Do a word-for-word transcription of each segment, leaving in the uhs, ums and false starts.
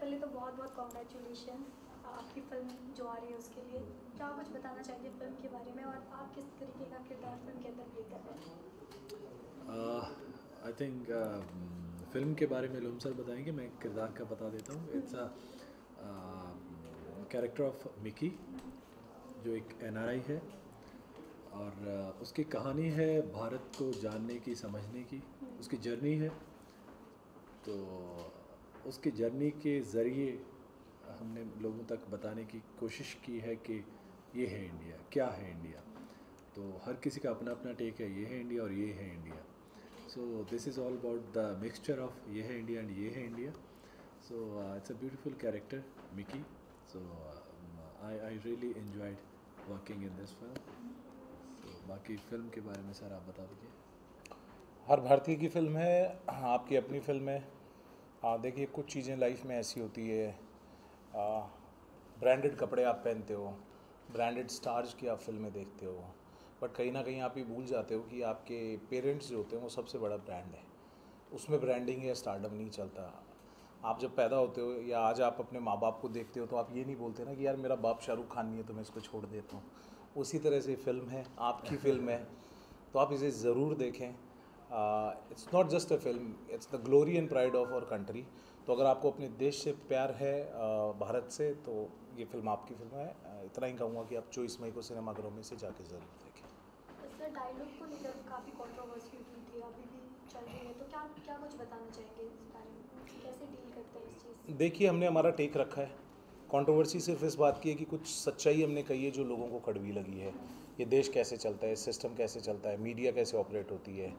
पहले तो बहुत बहुत कॉन्ग्रेचुलेशन आपकी फिल्म जो आ रही है उसके लिए। क्या कुछ बताना चाहेंगे फिल्म के बारे में और आप किस तरीके का किरदार फिल्म के अंदर प्ले कर रहे हैं? आई थिंक फिल्म के बारे में लोम सर बताएंगे, मैं किरदार का बता देता हूँ। It's a character of Mickey जो एक एनआरआई है और uh, उसकी कहानी है भारत को जानने की, समझने की, उसकी जर्नी है। तो उसकी जर्नी के ज़रिए हमने लोगों तक बताने की कोशिश की है कि ये है इंडिया, क्या है इंडिया। तो हर किसी का अपना अपना टेक है, ये है इंडिया और ये है India. So this is all about the mixture of ये है इंडिया एंड ये है India. So it's a beautiful character Mickey. So I I really enjoyed working in this film. तो बाकी फिल्म के बारे में सर आप बता दीजिए। हर भारतीय की फ़िल्म है, आपकी अपनी फ़िल्म है। हाँ देखिए, कुछ चीज़ें लाइफ में ऐसी होती है, ब्रांडेड कपड़े आप पहनते हो, ब्रांडेड स्टार्स की आप फिल्में देखते हो, बट कहीं ना कहीं आप ये भूल जाते हो कि आपके पेरेंट्स जो होते हैं वो सबसे बड़ा ब्रांड है। उसमें ब्रांडिंग या स्टारडम नहीं चलता। आप जब पैदा होते हो या आज आप अपने माँ बाप को देखते हो तो आप ये नहीं बोलते ना कि यार मेरा बाप शाहरुख खान नहीं है तो मैं इसको छोड़ देता हूँ। उसी तरह से फिल्म है, आपकी फ़िल्म है, तो आप इसे ज़रूर देखें। It's not just a film, it's the glory and pride of our country. तो अगर आपको अपने देश से प्यार है, uh, भारत से, तो ये फिल्म आपकी फिल्म है। uh, इतना ही कहूँगा कि आप चौबीस मई को सिनेमाघरों में से जाके ज़रूर देखें। सर डायलॉग को लेकर काफ़ी कंट्रोवर्सी हुई थी, अभी भी चल रही है, तो क्या क्या कुछ बताना चाहेंगे इस बारे में, कैसे डील करते हैं इस चीज़ से? देखिए, हमने हमारा टेक रखा है। कंट्रोवर्सी सिर्फ इस बात की है कि कुछ सच्चाई हमने कही है जो लोगों को कड़वी लगी है। ये देश कैसे चलता है, सिस्टम कैसे चलता है, मीडिया कैसे ऑपरेट होती है,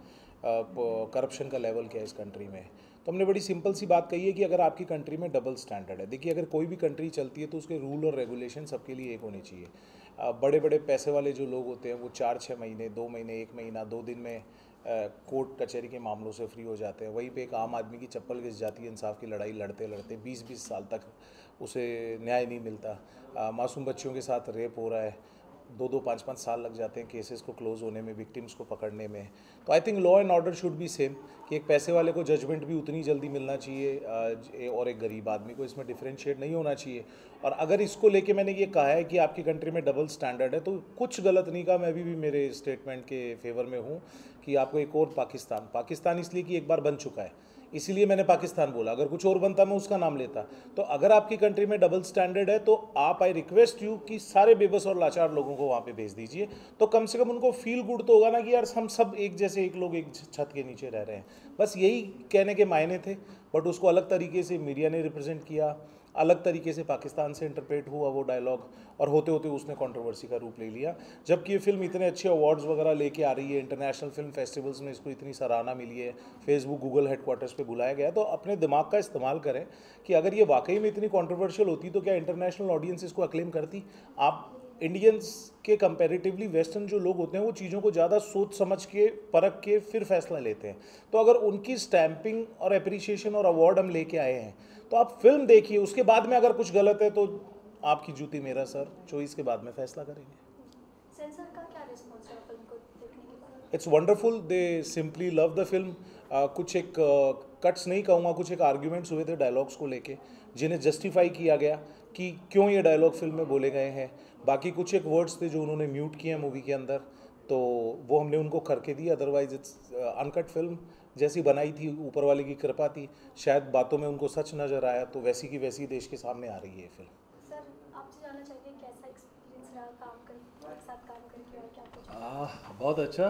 करप्शन का लेवल क्या है इस कंट्री में। तो हमने बड़ी सिंपल सी बात कही है कि अगर आपकी कंट्री में डबल स्टैंडर्ड है, देखिए अगर कोई भी कंट्री चलती है तो उसके रूल और रेगुलेशन सबके लिए एक होने चाहिए। अ, बड़े बड़े पैसे वाले जो लोग होते हैं वो चार छः महीने, दो महीने, एक महीना, दो दिन में कोर्ट कचहरी के मामलों से फ्री हो जाते हैं। वहीं पे एक आम आदमी की चप्पल घिस जाती है, इंसाफ की लड़ाई लड़ते लड़ते बीस बीस साल तक उसे न्याय नहीं मिलता। आ, मासूम बच्चियों के साथ रेप हो रहा है, दो दो पाँच पाँच साल लग जाते हैं केसेस को क्लोज होने में, विक्टिम्स को पकड़ने में। तो I think law and order should be same, कि एक पैसे वाले को जजमेंट भी उतनी जल्दी मिलना चाहिए आ, और एक गरीब आदमी को इसमें डिफरेंशिएट नहीं होना चाहिए। और अगर इसको लेके मैंने ये कहा है कि आपकी कंट्री में डबल स्टैंडर्ड है तो कुछ गलत नहीं कहा। मैं अभी भी मेरे स्टेटमेंट के फेवर में हूँ कि आपको एक और पाकिस्तान पाकिस्तान इसलिए कि एक बार बन चुका है, इसीलिए मैंने पाकिस्तान बोला। अगर कुछ और बनता मैं उसका नाम लेता। तो अगर आपकी कंट्री में डबल स्टैंडर्ड है तो आप, आई रिक्वेस्ट यू कि सारे बेबस और लाचार लोगों को वहाँ पे भेज दीजिए, तो कम से कम उनको फील गुड तो होगा ना कि यार हम सब एक जैसे, एक लोग एक छत के नीचे रह रहे हैं। बस यही कहने के मायने थे, बट उसको अलग तरीके से मीडिया ने रिप्रेजेंट किया, अलग तरीके से पाकिस्तान से इंटरप्रेट हुआ वो डायलॉग, और होते होते उसने कंट्रोवर्सी का रूप ले लिया। जबकि ये फिल्म इतने अच्छे अवार्ड्स वगैरह लेके आ रही है, इंटरनेशनल फिल्म फेस्टिवल्स में इसको इतनी सराहना मिली है, फेसबुक गूगल हेडक्वार्टर्स पे बुलाया गया। तो अपने दिमाग का इस्तेमाल करें कि अगर ये वाकई में इतनी कंट्रोवर्शियल होती तो क्या इंटरनेशनल ऑडियंस इसको अक्लेम करती। आप इंडियंस के कंपैरेटिवली वेस्टर्न जो लोग होते हैं वो चीज़ों को ज़्यादा सोच समझ के, परख के फिर फैसला लेते हैं। तो अगर उनकी स्टैंपिंग और अप्रिसिएशन और अवार्ड हम लेके आए हैं तो आप फिल्म देखिए, उसके बाद में अगर कुछ गलत है तो आपकी जूती मेरा सर, चॉइस के बाद में फैसला करेंगे। सेंसर का क्या रिस्पॉन्स है फिल्म को देखने के बाद? It's wonderful, they simply love the film. कुछ एक कट्स uh, नहीं कहूँगा, कुछ एक आर्ग्यूमेंट्स हुए थे डायलॉग्स को लेके जिन्हें जस्टिफाई किया गया कि क्यों ये डायलॉग फिल्म में बोले गए हैं। बाकी कुछ एक वर्ड्स थे जो उन्होंने म्यूट किए हैं मूवी के अंदर, तो वो हमने उनको करके दी। अदरवाइज इट्स अनकट फिल्म जैसी बनाई थी, ऊपर वाले की कृपा थी, शायद बातों में उनको सच नज़र आया, तो वैसी की वैसी देश के सामने आ रही है फिल्म। सर आपसे जानना चाहिए कैसा एक्सपीरियंस रहा काम कर एक साथ काम करके, और क्या कुछ? आ, बहुत अच्छा,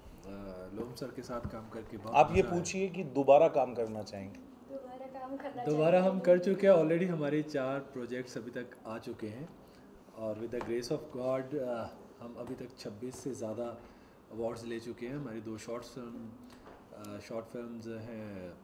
लोम सर के साथ काम करके बहुत आप ये पूछिए कि दोबारा काम करना चाहेंगे? दोबारा काम करना दोबारा हम कर चुके हैं ऑलरेडी, हमारे चार प्रोजेक्ट्स अभी तक आ चुके हैं और with the grace of God हम अभी तक छब्बीस से ज़्यादा अवार्ड्स ले चुके हैं। हमारी दो शॉर्ट फिल्म शॉर्ट फिल्म्स हैं,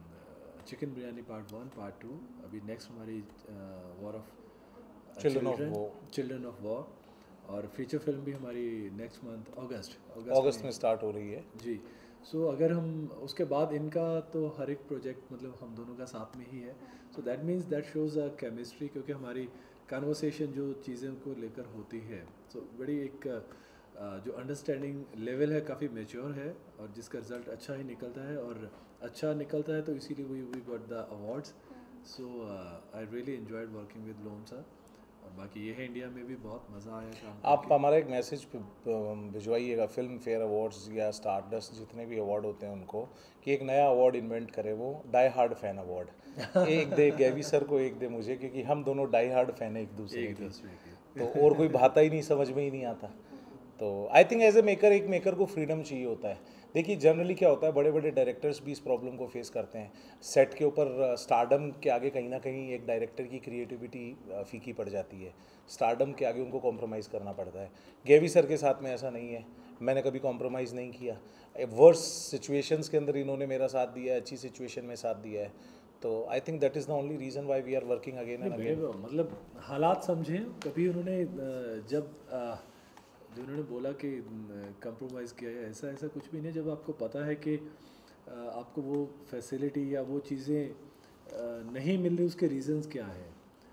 chicken biryani part one, part two. अभी नेक्स्ट हमारी war of children of war children of war और फीचर फिल्म भी हमारी नेक्स्ट मंथ अगस्त अगस्त में स्टार्ट हो रही है जी। सो so, अगर हम उसके बाद इनका तो हर एक प्रोजेक्ट मतलब हम दोनों का साथ में ही है। So that means that shows a chemistry, क्योंकि हमारी कन्वर्सेशन जो चीज़ों को लेकर होती है, सो so, बड़ी एक uh, जो अंडरस्टैंडिंग लेवल है काफ़ी मेच्योर है और जिसका रिज़ल्ट अच्छा ही निकलता है और अच्छा निकलता है, तो इसीलिए we we got the awards. So I really enjoyed working with Lone sir, और बाकी ये है इंडिया में भी बहुत मज़ा आया काम आप करके। हमारा एक मैसेज भिजवाइएगा फिल्म फेयर अवार्ड्स या स्टारडस्ट जितने भी अवार्ड होते हैं उनको, कि एक नया अवार्ड इन्वेंट करें, वो डाई हार्ड फैन अवार्ड। एक दे गैवी सर को, एक दे मुझे, क्योंकि हम दोनों डाई हार्ड फैन हैं एक दूसरे एक के, दूसरे के तो और कोई भाता ही नहीं, समझ में ही नहीं आता। तो I think as a maker, एक मेकर को फ्रीडम चाहिए होता है। देखिए जनरली क्या होता है, बड़े बड़े डायरेक्टर्स भी इस प्रॉब्लम को फेस करते हैं। सेट के ऊपर स्टारडम के आगे कहीं ना कहीं एक डायरेक्टर की क्रिएटिविटी फीकी पड़ जाती है, स्टारडम के आगे उनको कॉम्प्रोमाइज़ करना पड़ता है। गेवी सर के साथ में ऐसा नहीं है, मैंने कभी कॉम्प्रोमाइज़ नहीं किया। वर्स सिचुएशंस के अंदर इन्होंने मेरा साथ दिया है, अच्छी सिचुएशन में साथ दिया है। तो I think that is the only reason why we are working again and again. मतलब हालात समझें, कभी उन्होंने अ, जब अ, जो उन्होंने बोला कि कंप्रोमाइज़ किया है, ऐसा ऐसा कुछ भी नहीं। जब आपको पता है कि अ, आपको वो फैसिलिटी या वो चीज़ें नहीं मिल रही, उसके रीजंस क्या है,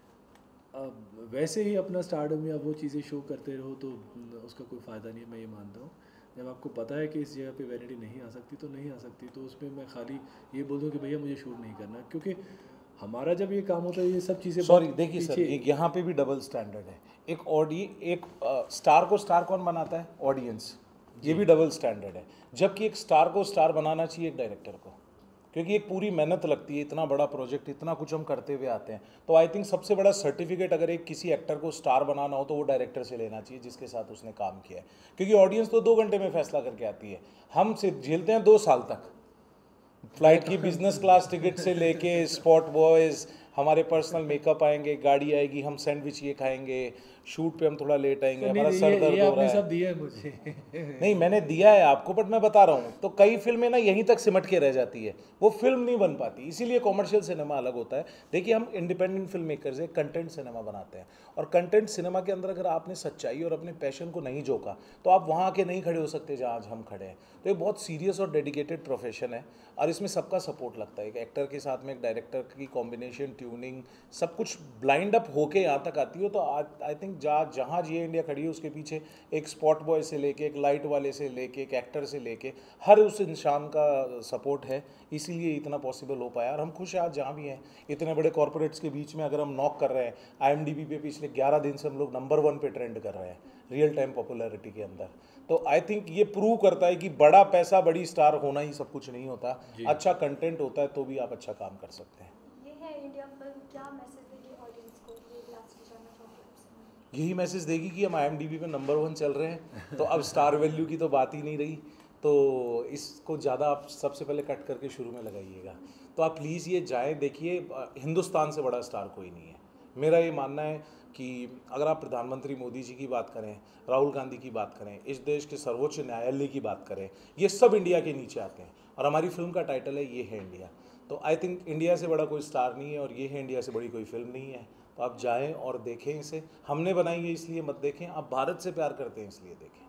अब वैसे ही अपना स्टारडम या वो चीज़ें शो करते रहो तो उसका कोई फ़ायदा नहीं है, मैं ये मानता हूँ। जब आपको पता है कि इस जगह पे वैनिटी नहीं आ सकती तो नहीं आ सकती, तो उसमें मैं खाली ये बोल दूँ कि भैया मुझे शूट नहीं करना, क्योंकि हमारा जब ये काम होता है ये सब चीज़ें सॉरी देखिए सर, एक यहाँ पे भी डबल स्टैंडर्ड है। एक ऑडी एक स्टार को स्टार कौन बनाता है? ऑडियंस। ये भी डबल स्टैंडर्ड है, जबकि एक स्टार को स्टार बनाना चाहिए एक डायरेक्टर को, क्योंकि एक पूरी मेहनत लगती है, इतना बड़ा प्रोजेक्ट, इतना कुछ हम करते हुए आते हैं। तो आई थिंक सबसे बड़ा सर्टिफिकेट अगर एक किसी एक्टर को स्टार बनाना हो तो वो डायरेक्टर से लेना चाहिए जिसके साथ उसने काम किया है, क्योंकि ऑडियंस तो दो घंटे में फैसला करके आती है, हम सिर्फ झेलते हैं दो साल तक। फ्लाइट की बिजनेस क्लास टिकट से लेके स्पॉट बॉयज़, हमारे पर्सनल मेकअप आएंगे, गाड़ी आएगी, हम सैंडविच ये खाएंगे, शूट पे हम थोड़ा लेट आएंगे, हमारा सर दर्द हो रहा है। सब दिया है मुझे नहीं मैंने दिया है आपको, बट मैं बता रहा हूँ, तो कई फिल्में ना यहीं तक सिमट के रह जाती है, वो फिल्म नहीं बन पाती। इसीलिए कॉमर्शियल सिनेमा अलग होता है। देखिए हम इंडिपेंडेंट फिल्म मेकर्स हैं, कंटेंट सिनेमा बनाते हैं, और कंटेंट सिनेमा के अंदर अगर आपने सच्चाई और अपने पैशन को नहीं जोका तो आप वहाँ आके नहीं खड़े हो सकते जहाँ आज हम खड़े हैं। तो ये बहुत सीरियस और डेडिकेटेड प्रोफेशन है, और इसमें सबका सपोर्ट लगता है। एक एक्टर के साथ में एक डायरेक्टर की कॉम्बिनेशन, ट्यूनिंग, सब कुछ ब्लाइंड अप होके यहाँ तक आती हो। तो आई थिंक जहाँ जहाँ जी इंडिया खड़ी है उसके पीछे एक स्पॉट बॉय से लेके, एक लाइट वाले से लेके, एक एक्टर से लेके, हर उस इंसान का सपोर्ट है, इसीलिए इतना पॉसिबल हो पाया। और हम खुश हैं आज जहाँ भी हैं, इतने बड़े कॉर्पोरेट्स के बीच में अगर हम नॉक कर रहे हैं, आईएमडीबी पे पिछले ग्यारह दिन से हम लोग नंबर वन पे ट्रेंड कर रहे हैं रियल टाइम पॉपुलैरिटी के अंदर। तो आई थिंक ये प्रूव करता है कि बड़ा पैसा, बड़ी स्टार होना ही सब कुछ नहीं होता, अच्छा कंटेंट होता है तो भी आप अच्छा काम कर सकते हैं। ये है इंडिया फिल्म, क्या मैसेज देगी ऑडियंस को, ये लास्ट जानना चाहूँगी आपसे। यही मैसेज देगी कि हम आईएमडीबी पे नंबर वन चल रहे हैं, तो अब स्टार वैल्यू की तो बात ही नहीं रही। तो इसको ज़्यादा आप सबसे पहले कट करके शुरू में लगाइएगा। तो आप प्लीज़ ये जाएँ, देखिए हिंदुस्तान से बड़ा स्टार कोई नहीं है। मेरा ये मानना है कि अगर आप प्रधानमंत्री मोदी जी की बात करें, राहुल गांधी की बात करें, इस देश के सर्वोच्च न्यायालय की बात करें, ये सब इंडिया के नीचे आते हैं, और हमारी फिल्म का टाइटल है ये है इंडिया। तो आई थिंक इंडिया से बड़ा कोई स्टार नहीं है, और ये है इंडिया से बड़ी कोई फिल्म नहीं है। तो आप जाएं और देखें इसे, हमने बनाई है इसलिए मत देखें, आप भारत से प्यार करते हैं इसलिए देखें।